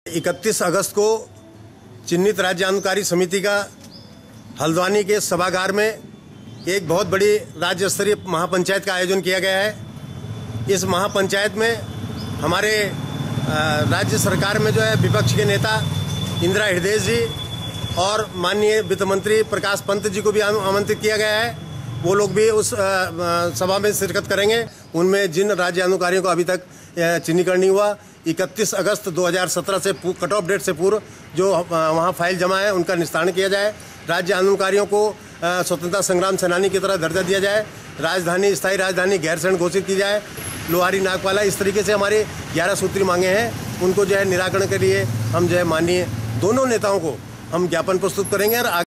31 अगस्त को चिन्हित राज्य आंदोलनकारी समिति का हल्द्वानी के सभागार में एक बहुत बड़ी राज्य स्तरीय महापंचायत का आयोजन किया गया है। इस महापंचायत में हमारे राज्य सरकार में जो है विपक्ष के नेता इंदिरा हृदय जी और माननीय वित्त मंत्री प्रकाश पंत जी को भी आमंत्रित किया गया है। वो लोग भी उस सभा में शिरकत करेंगे। उनमें जिन राज्य आंदोलनकारियों को अभी तक चिन्हीकरण नहीं हुआ, 31 अगस्त 2017 से कट ऑफ डेट से पूर्व जो वहाँ फाइल जमा है उनका निस्तारण किया जाए। राज्य आंदोलनकारियों को स्वतंत्रता संग्राम सेनानी की तरह दर्जा दिया जाए। राजधानी स्थायी राजधानी गैरसैंण घोषित की जाए। लोहारी नागपाला, इस तरीके से हमारी 11 सूत्री मांगे हैं। उनको जो है निराकरण के लिए हम जो है माननीय दोनों नेताओं को हम ज्ञापन प्रस्तुत करेंगे और